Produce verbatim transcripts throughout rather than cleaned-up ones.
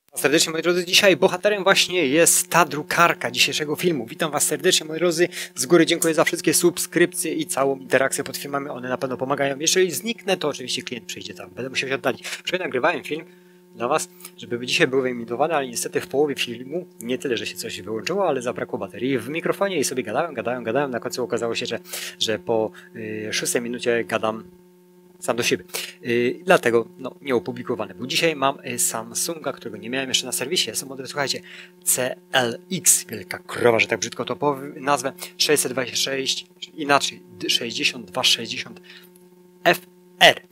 Serdecznie, moi drodzy, dzisiaj bohaterem właśnie jest ta drukarka dzisiejszego filmu. Witam Was serdecznie, moi drodzy. Z góry dziękuję za wszystkie subskrypcje i całą interakcję pod filmami. One na pewno pomagają. Jeżeli zniknę, to oczywiście klient przyjdzie tam. Będę musiał się oddalić. Wczoraj nagrywałem film dla Was, żeby dzisiaj był wyemitowany, ale niestety w połowie filmu nie tyle, że się coś wyłączyło, ale zabrakło baterii w mikrofonie i sobie gadałem, gadałem, gadałem. Na końcu okazało się, że, że po yy, szóstej minucie gadam sam do siebie. Yy, dlatego no, nie opublikowany był. Dzisiaj mam yy, Samsunga, którego nie miałem jeszcze na serwisie. Jest to model, słuchajcie, C L X, wielka krowa, że tak brzydko to powiem, nazwę, sześćset dwadzieścia sześć, inaczej, sześćdziesiąt dwa sześćdziesiąt F R.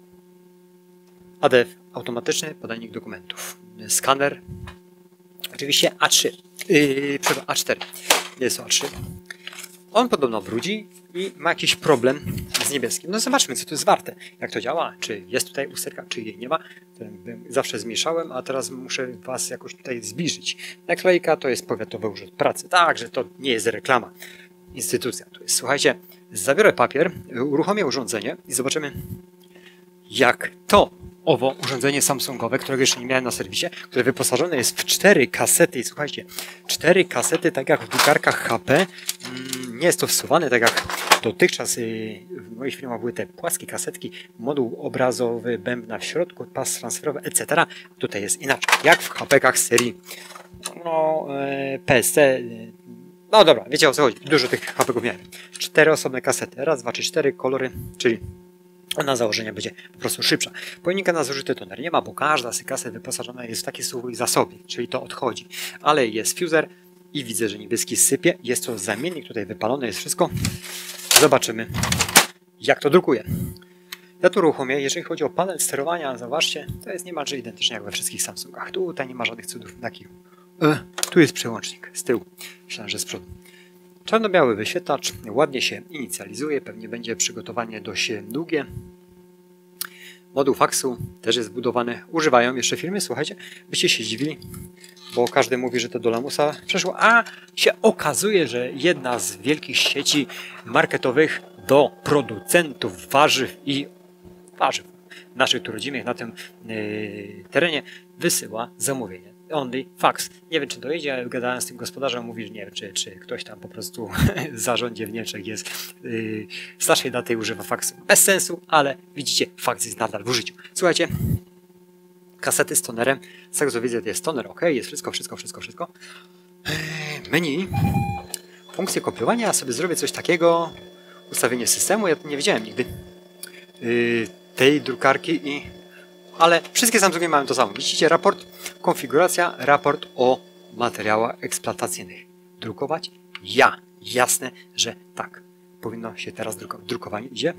A D F, automatyczny podajnik dokumentów. Skaner, oczywiście A trzy, yy, przepraszam, A cztery, jest to A trzy. On podobno brudzi i ma jakiś problem z niebieskim. No zobaczmy, co to jest warte. Jak to działa? Czy jest tutaj usterka, czy jej nie ma? Zawsze zmniejszałem, a teraz muszę Was jakoś tutaj zbliżyć. Naklejka to jest Powiatowy Urząd Pracy. Tak, że to nie jest reklama. Instytucja to jest. Słuchajcie, zabiorę papier, uruchomię urządzenie i zobaczymy, jak to owo urządzenie Samsungowe, którego jeszcze nie miałem na serwisie, które wyposażone jest w cztery kasety i słuchajcie, cztery kasety, tak jak w drukarkach H P, nie jest to wsuwane, tak jak dotychczas w moich filmach były te płaskie kasetki, moduł obrazowy, bębna w środku, pas transferowy, et cetera. Tutaj jest inaczej, jak w H P-kach serii no, P S C. No dobra, wiecie, o co chodzi, dużo tych H P-ków miałem. Cztery osobne kasety, raz, dwa, trzy, cztery, kolory, czyli ona założenia będzie po prostu szybsza. Pojemnika na zużyty toner nie ma, bo każda z tych kaset wyposażona jest w taki swój zasobie, czyli to odchodzi. Ale jest fuser i widzę, że niebieski sypie. Jest to zamiennik, tutaj wypalone jest wszystko. Zobaczymy, jak to drukuje. Ja tu uruchomię, jeżeli chodzi o panel sterowania, zobaczcie, to jest niemalże identycznie jak we wszystkich Samsungach. Tutaj nie ma żadnych cudów takich. E, tu jest przełącznik z tyłu, myślałem, że z przodu. Czarno-biały wyświetlacz, ładnie się inicjalizuje, pewnie będzie przygotowanie dość długie. Moduł faksu też jest zbudowany. Używają jeszcze firmy, słuchajcie, byście się zdziwili, bo każdy mówi, że to do lamusa przeszło, a się okazuje, że jedna z wielkich sieci marketowych do producentów warzyw i warzyw naszych tu rodzimych na tym yy, terenie wysyła zamówienie. Only fax. Nie wiem, czy dojedzie, ale gadałem z tym gospodarzem, mówi, że nie wiem, czy, czy ktoś tam po prostu w zarządzie w Niemczech jest yy, z naszej daty używa faksu. Bez sensu, ale widzicie, faks jest nadal w użyciu. Słuchajcie, kasety z tonerem, z tego co widzę, jest toner, ok, jest wszystko, wszystko, wszystko, wszystko. Yy, menu, funkcję kopiowania, ja sobie zrobię coś takiego, ustawienie systemu, ja nie wiedziałem nigdy yy, tej drukarki i ale wszystkie Samsungi mają to samo. Widzicie, raport, konfiguracja, raport o materiałach eksploatacyjnych. Drukować? Ja. Jasne, że tak. Powinno się teraz drukować. Drukowanie idzie.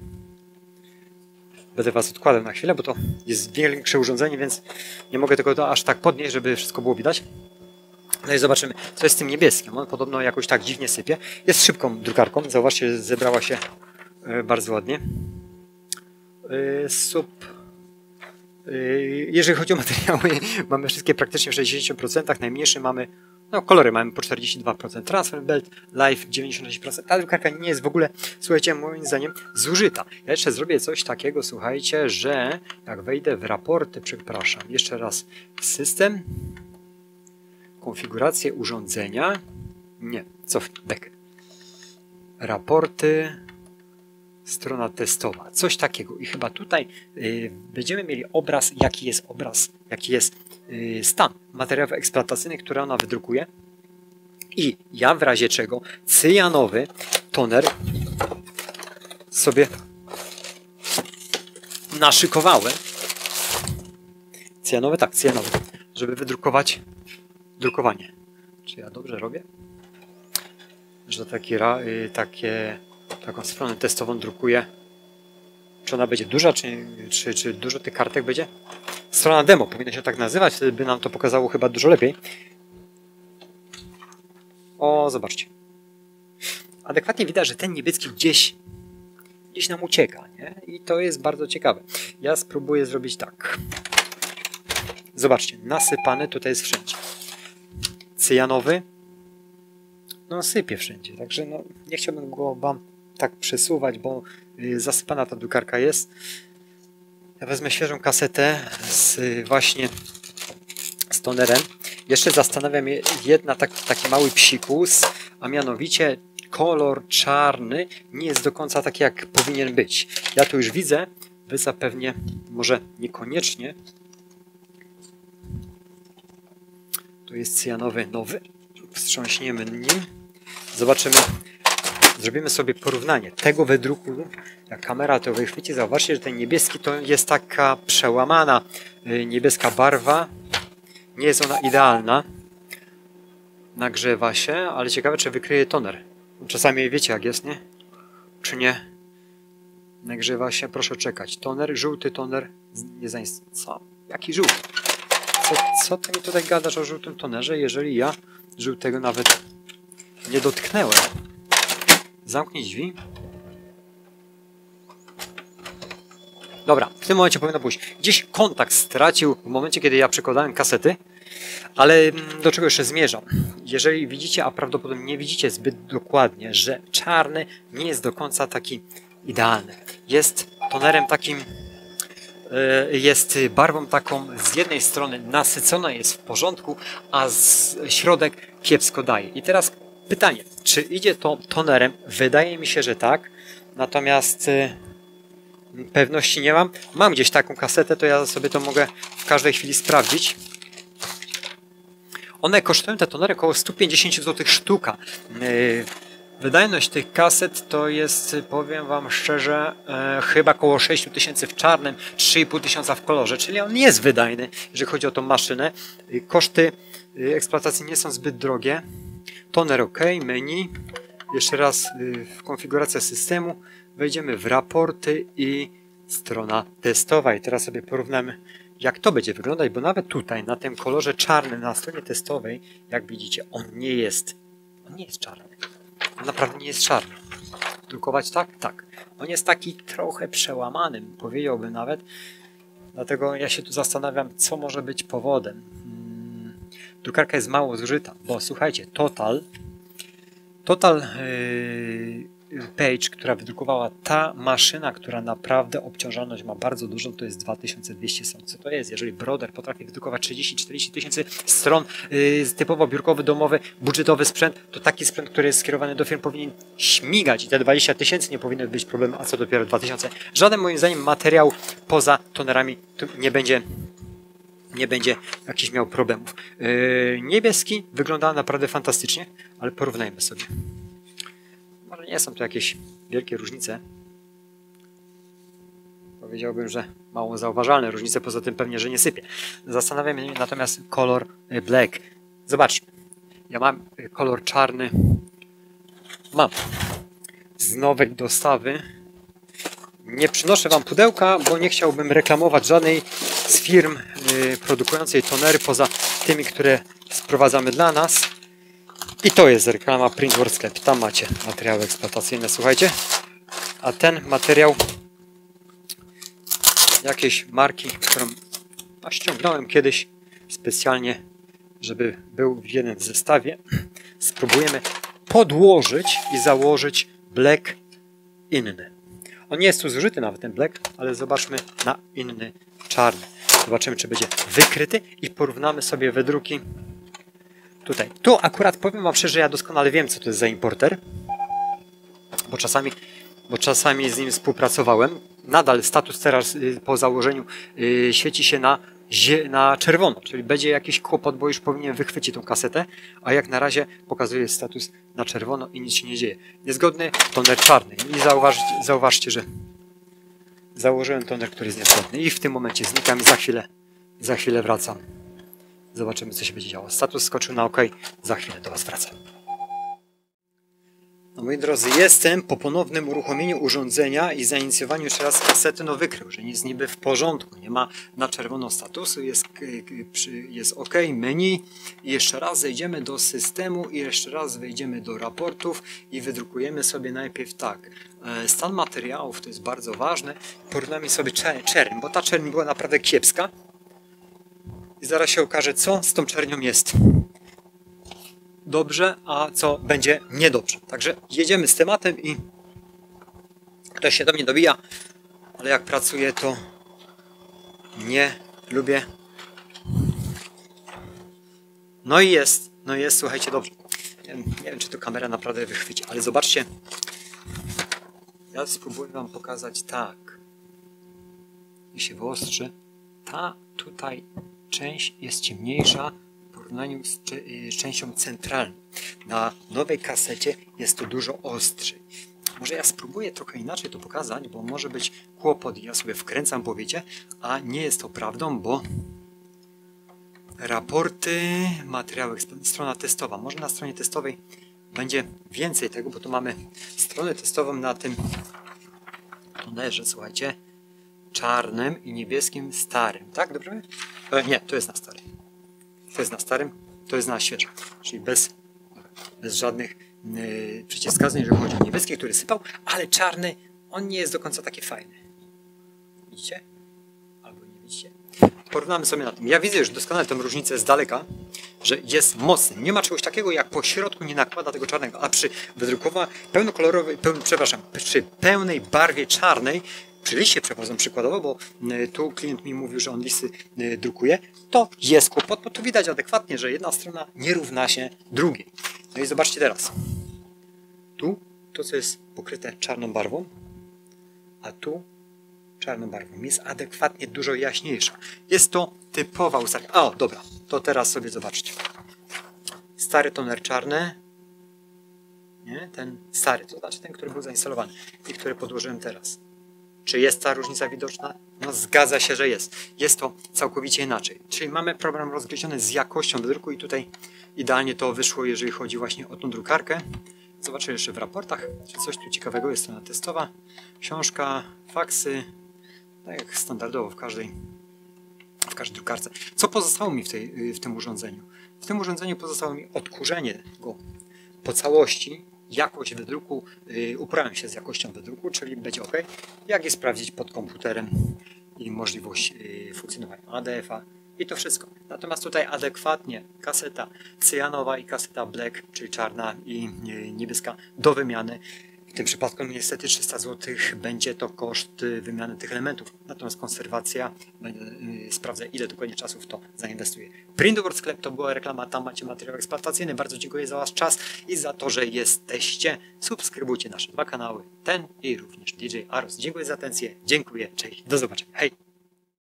Będę Was odkładał na chwilę, bo to jest większe urządzenie, więc nie mogę tego to aż tak podnieść, żeby wszystko było widać. No i zobaczymy, co jest z tym niebieskim. On podobno jakoś tak dziwnie sypie. Jest szybką drukarką. Zauważcie, zebrała się bardzo ładnie. Sub... Jeżeli chodzi o materiały, mamy wszystkie praktycznie w sześćdziesięciu procentach, najmniejsze mamy, no kolory mamy po czterdzieści dwa procent, transfer belt, live dziewięćdziesiąt sześć procent, ta drukarka nie jest w ogóle, słuchajcie, moim zdaniem zużyta. Ja jeszcze zrobię coś takiego, słuchajcie, że jak wejdę w raporty, przepraszam, jeszcze raz, system, konfigurację urządzenia, nie, cofnij, back, raporty, strona testowa, coś takiego i chyba tutaj y, będziemy mieli obraz, jaki jest obraz, jaki jest y, stan materiałów eksploatacyjnych, które ona wydrukuje i ja w razie czego cyjanowy toner sobie naszykowałem, cyjanowy, tak, cyjanowy, żeby wydrukować drukowanie. Czy ja dobrze robię? Że takie, y, takie taką stronę testową drukuję. Czy ona będzie duża, czy, czy, czy dużo tych kartek będzie? Strona demo powinna się tak nazywać, wtedy by nam to pokazało chyba dużo lepiej. O, zobaczcie. Adekwatnie widać, że ten niebieski gdzieś gdzieś nam ucieka, nie? I to jest bardzo ciekawe. Ja spróbuję zrobić tak. Zobaczcie, nasypany tutaj jest wszędzie. Cyjanowy no sypie wszędzie, także no, nie chciałbym go Wam tak przesuwać, bo y, zasypana ta drukarka jest. Ja wezmę świeżą kasetę z właśnie z tonerem. Jeszcze zastanawia mnie jedna taki, taki mały psikus, a mianowicie kolor czarny nie jest do końca taki, jak powinien być. Ja tu już widzę, wy zapewnie może niekoniecznie. Tu jest cyjanowy nowy. Wstrząśniemy nim. Zobaczymy. Zrobimy sobie porównanie tego wydruku. Jak kamera to wychwyci, zauważcie, że ten niebieski to jest taka przełamana niebieska barwa. Nie jest ona idealna. Nagrzewa się, ale ciekawe, czy wykryje toner. Czasami wiecie, jak jest, nie? Czy nie? Nagrzewa się, proszę czekać. Toner, żółty toner. Nie zainst... Co? Jaki żółty? Co, co ty mi tutaj gadasz o żółtym tonerze, jeżeli ja żółtego nawet nie dotknęłem? Zamknij drzwi. Dobra, w tym momencie powinno pójść. Gdzieś kontakt stracił w momencie, kiedy ja przekładałem kasety, ale do czego jeszcze zmierzam? Jeżeli widzicie, a prawdopodobnie nie widzicie zbyt dokładnie, że czarny nie jest do końca taki idealny. Jest tonerem takim, jest barwą taką z jednej strony nasycona, jest w porządku, a z środek kiepsko daje. I teraz pytanie, czy idzie to tonerem? Wydaje mi się, że tak, natomiast pewności nie mam. Mam gdzieś taką kasetę, to ja sobie to mogę w każdej chwili sprawdzić. One kosztują, te tonery, około sto pięćdziesiąt złotych sztuka. Wydajność tych kaset to jest, powiem wam szczerze, chyba około sześć tysięcy w czarnym, trzy i pół tysiąca w kolorze, czyli on nie jest wydajny, jeżeli chodzi o tą maszynę. Koszty eksploatacji nie są zbyt drogie. Toner OK, menu. Jeszcze raz w konfigurację systemu. Wejdziemy w raporty i strona testowa. I teraz sobie porównamy, jak to będzie wyglądać, bo nawet tutaj na tym kolorze czarnym na stronie testowej, jak widzicie, on nie jest, on nie jest czarny. On naprawdę nie jest czarny. Drukować tak? Tak. On jest taki trochę przełamany, powiedziałbym nawet. Dlatego ja się tu zastanawiam, co może być powodem. Hmm. Drukarka jest mało zużyta, bo słuchajcie, Total Total yy, Page, która wydrukowała ta maszyna, która naprawdę obciążalność ma bardzo dużą, to jest dwa tysiące dwieście stron. Co to jest? Jeżeli Brother potrafi wydrukować trzydzieści czterdzieści tysięcy stron, yy, typowo biurkowy, domowy, budżetowy sprzęt, to taki sprzęt, który jest skierowany do firm, powinien śmigać i te dwadzieścia tysięcy nie powinno być problemem, a co dopiero dwa tysiące. Żaden moim zdaniem materiał poza tonerami tu nie będzie nie będzie jakichś miał problemów. Yy, niebieski wygląda naprawdę fantastycznie, ale porównajmy sobie. Może nie są to jakieś wielkie różnice. Powiedziałbym, że mało zauważalne różnice, poza tym pewnie, że nie sypie. Zastanawiam się natomiast kolor black. Zobaczmy. Ja mam kolor czarny. Mam z nowej dostawy. Nie przynoszę wam pudełka, bo nie chciałbym reklamować żadnej z firm yy, produkującej tonery poza tymi, które sprowadzamy dla nas. I to jest reklama Printworld Sklep. Tam macie materiały eksploatacyjne, słuchajcie. A ten materiał jakiejś marki, którą no, ściągnąłem kiedyś specjalnie, żeby był w jednym zestawie. Spróbujemy podłożyć i założyć black inny. On nie jest tu zużyty nawet ten black, ale zobaczmy na inny czarny. Zobaczymy, czy będzie wykryty i porównamy sobie wydruki. Tutaj. Tu akurat powiem wam szczerze, ja doskonale wiem, co to jest za importer, bo czasami, bo czasami z nim współpracowałem. Nadal status teraz y, po założeniu y, świeci się na, na czerwono, czyli będzie jakiś kłopot, bo już powinien wychwycić tą kasetę, a jak na razie pokazuje status na czerwono i nic się nie dzieje. Niezgodny toner czarny. I zauważcie, zauważcie, że założyłem toner, który jest niezgodny i w tym momencie znikam i za chwilę, za chwilę wracam. Zobaczymy, co się będzie działo. Status skoczył na OK. Za chwilę do was wracam. No, moi drodzy, jestem po ponownym uruchomieniu urządzenia i zainicjowaniu jeszcze raz kasety, no wykrył, że jest niby w porządku. Nie ma na czerwono statusu, jest, jest OK, menu. I jeszcze raz zejdziemy do systemu i jeszcze raz wejdziemy do raportów i wydrukujemy sobie najpierw tak. Stan materiałów to jest bardzo ważne. Porównamy sobie czerń, bo ta czerń była naprawdę kiepska. I zaraz się okaże, co z tą czernią jest dobrze, a co będzie niedobrze. Także jedziemy z tematem i ktoś się do mnie dobija, ale jak pracuję, to nie lubię No i jest, no jest, słuchajcie, dobrze. Nie wiem, nie wiem, czy to kamera naprawdę wychwyci, ale zobaczcie. Ja spróbuję wam pokazać tak. Niech się wyostrzy. Ta tutaj część jest ciemniejsza w porównaniu z częścią centralną. Na nowej kasecie jest to dużo ostrzej. Może ja spróbuję trochę inaczej to pokazać, bo może być kłopot. Ja sobie wkręcam, powiecie, a nie jest to prawdą, bo raporty, materiały, strona testowa. Może na stronie testowej będzie więcej tego, bo tu mamy stronę testową na tym tonerze, słuchajcie, czarnym i niebieskim starym. Tak, dobrze? E, nie, to jest na starym. To jest na starym, to jest na świeżym. Czyli bez, bez żadnych yy, przeciwwskazań, jeżeli chodzi o niebieski, który sypał, ale czarny, on nie jest do końca taki fajny. Widzicie? Albo nie widzicie? Porównamy sobie na tym. Ja widzę już doskonale tę różnicę z daleka, że jest mocny. Nie ma czegoś takiego, jak po środku nie nakłada tego czarnego, a przy wydrukowaniu pełnokolorowej, peł, przepraszam, przy pełnej barwie czarnej, przy liście przewozem przykładowo, bo y, tu klient mi mówił, że on listy y, drukuje, to jest kłopot, bo tu widać adekwatnie, że jedna strona nie równa się drugiej. No i zobaczcie teraz. Tu to, co jest pokryte czarną barwą, a tu czarną barwą. Jest adekwatnie dużo jaśniejsza. Jest to typowa ustawka. O, dobra, to teraz sobie zobaczcie. Stary toner czarny. Nie? Ten stary, to znaczy ten, który był zainstalowany i który podłożyłem teraz. Czy jest ta różnica widoczna? No zgadza się, że jest. Jest to całkowicie inaczej. Czyli mamy problem rozgryziony z jakością wydruku i tutaj idealnie to wyszło, jeżeli chodzi właśnie o tą drukarkę. Zobaczę jeszcze w raportach, czy coś tu ciekawego jest. Strona testowa, książka, faksy, tak jak standardowo w każdej, w każdej drukarce. Co pozostało mi w, tej, w tym urządzeniu? W tym urządzeniu pozostało mi odkurzenie go po całości. Jakość wydruku, yy, uprawiam się z jakością wydruku, czyli będzie ok. Jak je sprawdzić pod komputerem i możliwość yy, funkcjonowania A D F a i to wszystko. Natomiast tutaj adekwatnie kaseta cyjanowa i kaseta black, czyli czarna i yy, niebieska do wymiany. W tym przypadku niestety trzysta złotych będzie to koszt wymiany tych elementów. Natomiast konserwacja, będę yy, sprawdzę, ile dokładnie czasu w to zainwestuję. Printboard Sklep to była reklama, tam macie materiał eksploatacyjny. Bardzo dziękuję za wasz czas i za to, że jesteście. Subskrybujcie nasze dwa kanały, ten i również D J Aros. Dziękuję za atencję, dziękuję, cześć, do zobaczenia, hej!